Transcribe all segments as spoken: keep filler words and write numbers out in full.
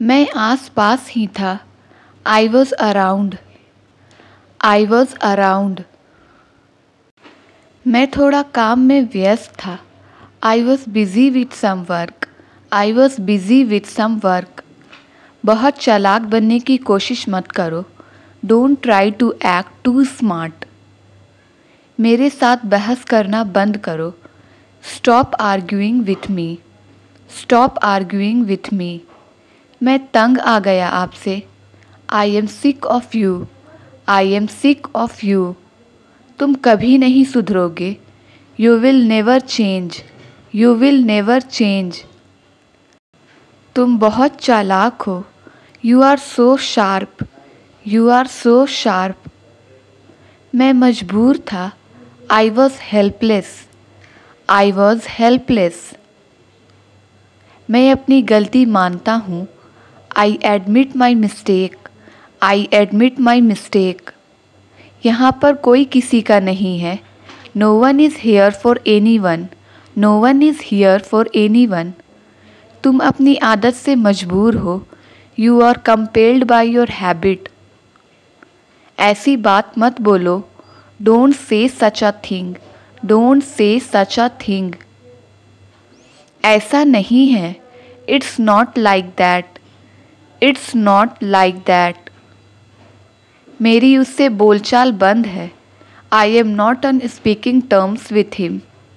मैं आस पास ही था। I was around. I was around. मैं थोड़ा काम में व्यस्त था। I was busy with some work. I was busy with some work. बहुत चालाक बनने की कोशिश मत करो। Don't try to act too smart. मेरे साथ बहस करना बंद करो। Stop arguing with me. Stop arguing with me. मैं तंग आ गया आपसे। I am sick of you. I am sick of you. तुम कभी नहीं सुधरोगे। You will never change. You will never change. तुम बहुत चालाक हो। You are so sharp. You are so sharp. मैं मजबूर था। I was helpless. I was helpless. मैं अपनी गलती मानता हूँ। I admit my mistake. I admit my mistake. यहाँ पर कोई किसी का नहीं है। No one is here for anyone. No one is here for anyone. तुम अपनी आदत से मजबूर हो। You are compelled by your habit. ऐसी बात मत बोलो। Don't say such a thing. Don't say such a thing. ऐसा नहीं है। It's not like that. It's not like that. मेरी उससे बोलचाल बंद है। I am not on speaking terms with him.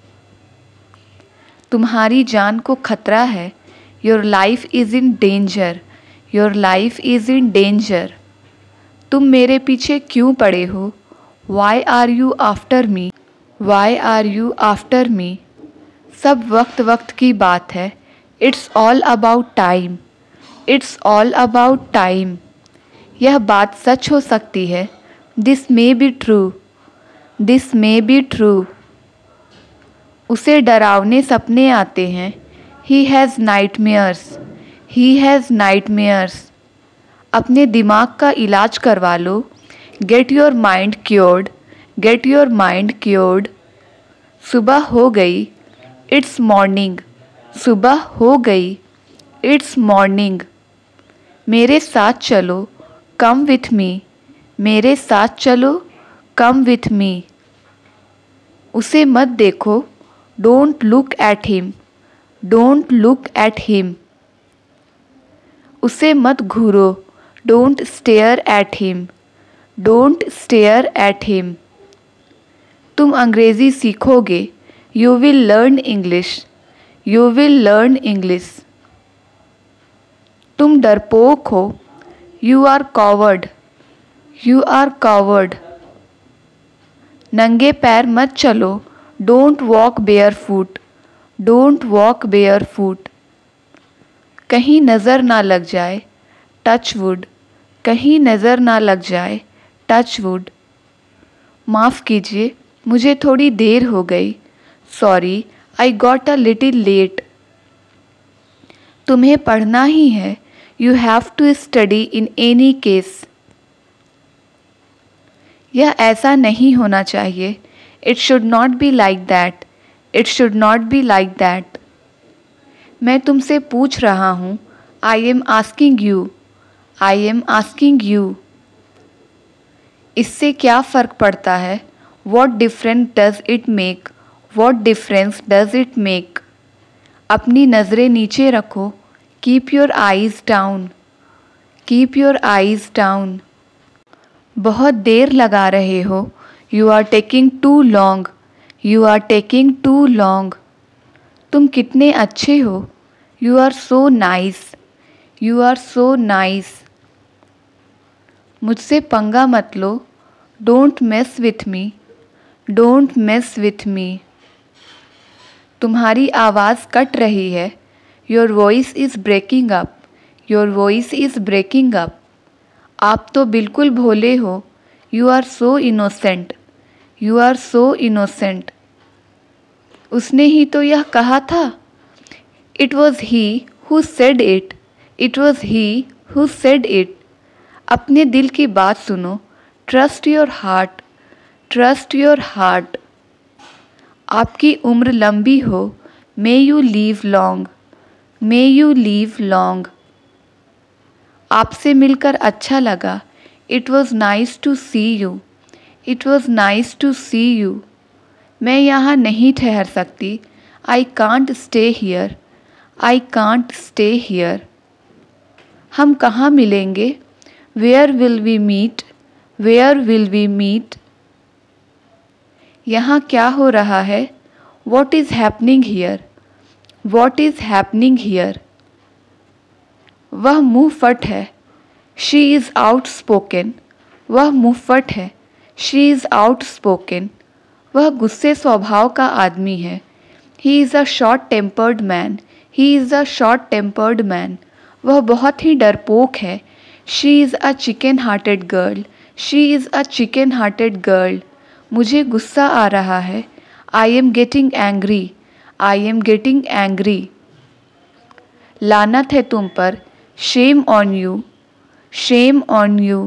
तुम्हारी जान को खतरा है। Your life is in danger. Your life is in danger. तुम मेरे पीछे क्यों पड़े हो? Why are you after me? Why are you after me? सब वक्त वक्त की बात है। It's all about time. It's all about time. यह बात सच हो सकती है। This may be true. This may be true. उसे डरावने सपने आते हैं। He has nightmares. He has nightmares. अपने दिमाग का इलाज करवा लो। Get your mind cured. Get your mind cured. सुबह हो गई। It's morning. सुबह हो गई। It's morning. मेरे साथ चलो। Come with me. मेरे साथ चलो। Come with me. उसे मत देखो। Don't look at him. Don't look at him. उसे मत घूरो। Don't stare at him. Don't stare at him. तुम अंग्रेज़ी सीखोगे। You will learn English. You will learn English. तुम डरपोक हो। You are coward. You are coward. नंगे पैर मत चलो। Don't walk barefoot. Don't walk barefoot. कहीं नज़र ना लग जाए। Touch wood. कहीं नज़र ना लग जाए। Touch wood. माफ़ कीजिए, मुझे थोड़ी देर हो गई। Sorry, I got a little late. तुम्हें पढ़ना ही है। You have to study in any case. यह ऐसा नहीं होना चाहिए। It should not be like that. It should not be like that. मैं तुमसे पूछ रहा हूँ। I am asking you. I am asking you. इससे क्या फ़र्क पड़ता है? What difference does it make? What difference does it make? अपनी नज़रें नीचे रखो। Keep your eyes down. Keep your eyes down. बहुत देर लगा रहे हो। You are taking too long. You are taking too long. तुम कितने अच्छे हो। You are so nice. You are so nice. मुझसे पंगा मत लो। Don't mess with me. Don't mess with me. तुम्हारी आवाज़ कट रही है। Your voice is breaking up. Your voice is breaking up. आप तो बिल्कुल भोले हो। You are so innocent. You are so innocent. उसने ही तो यह कहा था। It was he who said it. It was he who said it. अपने दिल की बात सुनो। Trust your heart. Trust your heart. आपकी उम्र लंबी हो। May you live long. May you live long. आपसे मिलकर अच्छा लगा। It was nice to see you. It was nice to see you. मैं यहाँ नहीं ठहर सकती। I can't stay here. I can't stay here. हम कहाँ मिलेंगे? Where will we meet? Where will we meet? यहाँ क्या हो रहा है? What is happening here? What is happening here? वह मुँह फट है। She is outspoken. वह मुँह फट है। She is outspoken. वह गुस्से स्वभाव का आदमी है। He is a short tempered man. He is a short tempered man. वह बहुत ही डरपोक है। She is a chicken hearted girl. She is a chicken hearted girl. मुझे गुस्सा आ रहा है। I am getting angry. I am getting angry. लानत है तुम पर। Shame on you. Shame on you.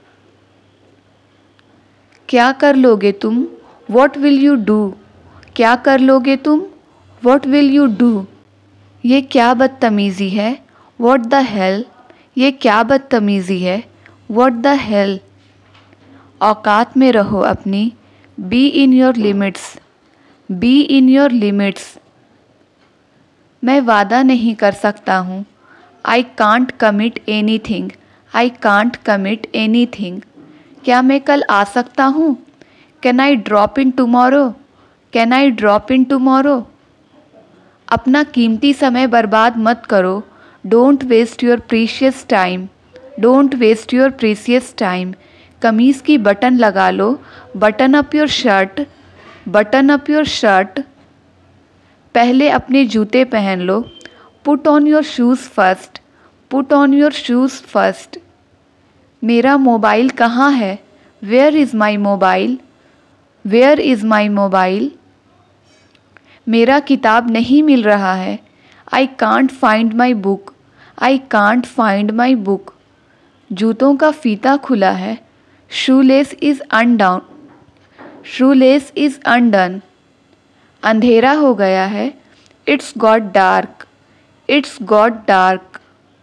क्या कर लोगे तुम? What will you do? क्या कर लोगे तुम? What will you do? ये क्या बदतमीज़ी है? What the hell? ये क्या बदतमीज़ी है? What the hell? औकात में रहो अपनी। Be in your limits. Be in your limits. मैं वादा नहीं कर सकता हूँ। I can't commit anything. I can't commit anything. क्या मैं कल आ सकता हूँ? Can I drop in tomorrow? Can I drop in tomorrow? अपना कीमती समय बर्बाद मत करो। Don't waste your precious time. Don't waste your precious time. कमीज़ की बटन लगा लो। Button up your shirt. Button up your shirt. पहले अपने जूते पहन लो। Put on your shoes first. Put on your shoes first. मेरा मोबाइल कहाँ है? Where is my mobile? Where is my mobile? मेरा किताब नहीं मिल रहा है। I can't find my book. I can't find my book. जूतों का फीता खुला है। Shoelace is undone. Shoelace is undone. अंधेरा हो गया है। It's got dark. It's got dark.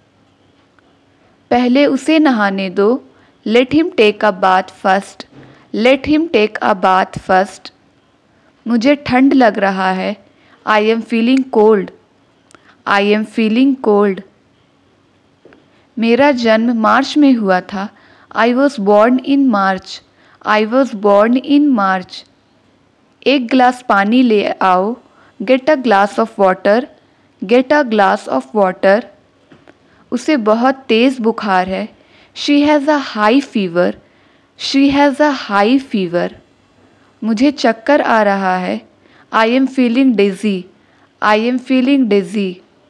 पहले उसे नहाने दो। Let him take a bath first. Let him take a bath first. मुझे ठंड लग रहा है। I am feeling cold. I am feeling cold. मेरा जन्म मार्च में हुआ था। I was born in March. I was born in March. एक गिलास पानी ले आओ। Get a glass of water. Get a glass of water. उसे बहुत तेज़ बुखार है। She has a high fever. She has a high fever. मुझे चक्कर आ रहा है। I am feeling dizzy. I am feeling dizzy.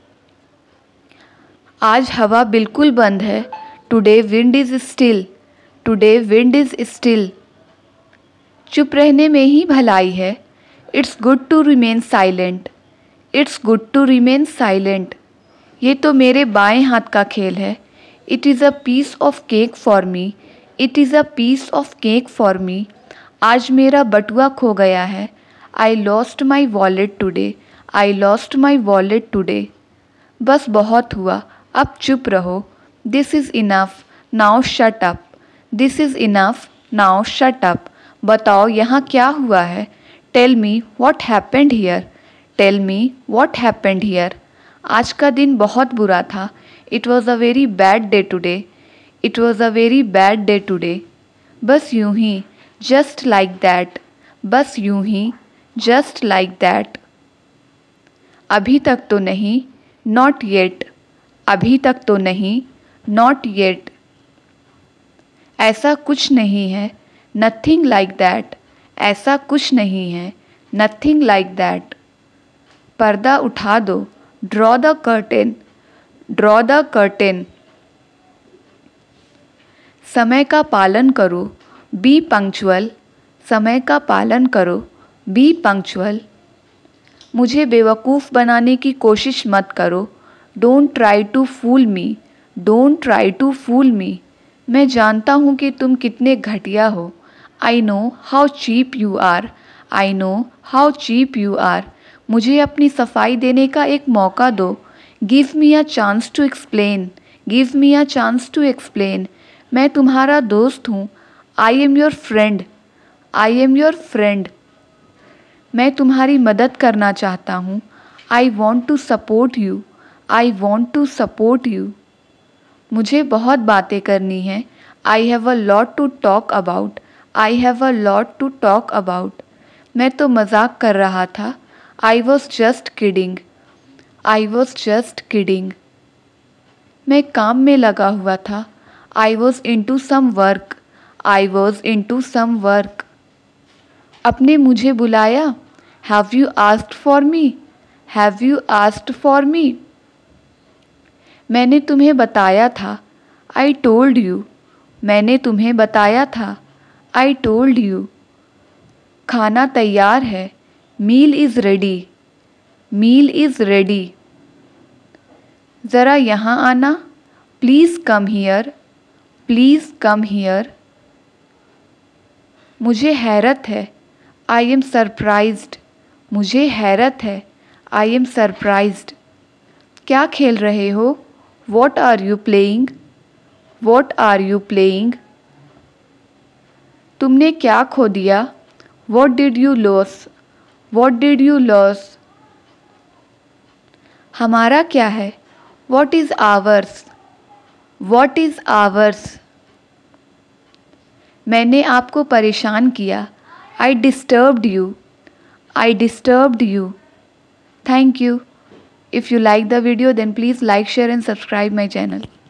आज हवा बिल्कुल बंद है। Today wind is still. Today wind is still. चुप रहने में ही भलाई है। It's good to remain silent. It's good to remain silent. ये तो मेरे बाएं हाथ का खेल है। It is a piece of cake for me. It is a piece of cake for me. आज मेरा बटुआ खो गया है। I lost my wallet today. I lost my wallet today. बस बहुत हुआ, अब चुप रहो। This is enough, now shut up. This is enough, now shut up. बताओ यहाँ क्या हुआ है? Tell me what happened here. Tell me what happened here. आज का दिन बहुत बुरा था। It was a very bad day today. It was a very bad day today. बस यूं ही, जस्ट लाइक दैट। बस यूं ही, जस्ट लाइक दैट। अभी तक तो नहीं, नॉट येट। अभी तक तो नहीं, नॉट येट। ऐसा कुछ नहीं है, नथिंग लाइक दैट। ऐसा कुछ नहीं है, नथिंग लाइक दैट। पर्दा उठा दो। Draw the curtain. Draw the curtain. समय का पालन करो। Be punctual. समय का पालन करो। Be punctual. मुझे बेवकूफ़ बनाने की कोशिश मत करो। Don't try to fool me. Don't try to fool me. मैं जानता हूँ कि तुम कितने घटिया हो। I know how cheap you are. I know how cheap you are. मुझे अपनी सफाई देने का एक मौका दो। Give me a chance to explain. Give me a chance to explain. मैं तुम्हारा दोस्त हूँ। I am your friend. I am your friend. मैं तुम्हारी मदद करना चाहता हूँ। I want to support you. I want to support you. मुझे बहुत बातें करनी हैं। I have a lot to talk about. I have a lot to talk about. मैं तो मजाक कर रहा था। I was just kidding. I was just kidding. मैं काम में लगा हुआ था। I was into some work. I was into some work. आपने मुझे बुलाया। Have you asked for me. Have you asked for me. मैंने तुम्हें बताया था। I told you. मैंने तुम्हें बताया था। I told you. खाना तैयार है। Meal is ready. Meal is ready. ज़रा यहाँ आना। Please come here. Please come here. मुझे हैरत है। I am surprised. मुझे हैरत है। I am surprised. क्या खेल रहे हो? What are you playing? What are you playing? तुमने क्या खो दिया? What did you loss? What did you loss? हमारा क्या है? What is ours? What is ours? मैंने आपको परेशान किया। I disturbed you. I disturbed you. Thank you. If you like the video, then please like, share and subscribe my channel.